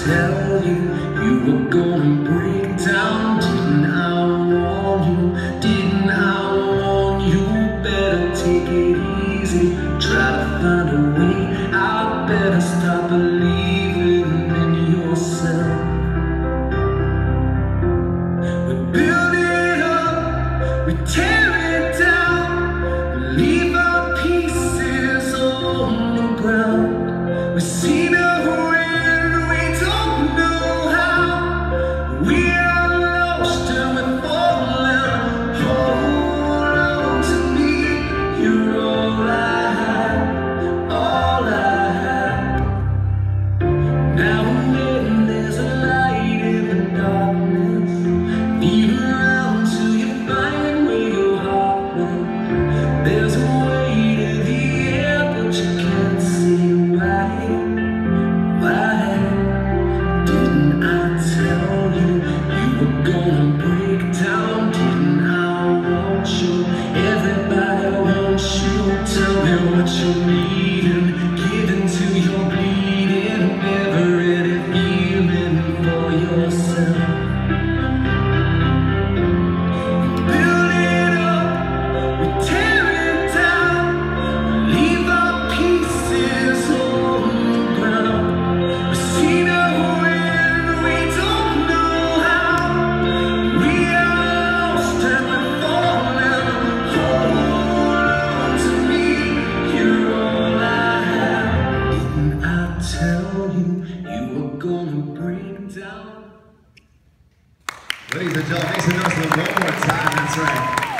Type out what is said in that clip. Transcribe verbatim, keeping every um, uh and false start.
tell you you were gonna break down? Didn't I warn you? Didn't I warn you? Better take it easy. Try to find a way out. Better stop believing in yourself. We build it up, we tear it down, we leave our pieces on the ground. We see the wind, we don't know how. We are lost and we're falling. Hold on to me, you're all I have, all I have. Now and then there's a light in the darkness. Leave around till you find where your heart went. There's a weight in the air, but you can't see why. Why didn't I tell you you were gonna break down? Didn't I want you? Everybody wants you. Tell me what you're needing. Give into your bleeding. Never any feeling for yourself. Build it up, we tear it down, leave our pieces on the ground. We see the wind, we don't know how. We are lost and we're falling. Hold on to me, you're all I have. Didn't I tell you you were gonna break down? Ladies and gentlemen, make some noise for them one more time. That's right.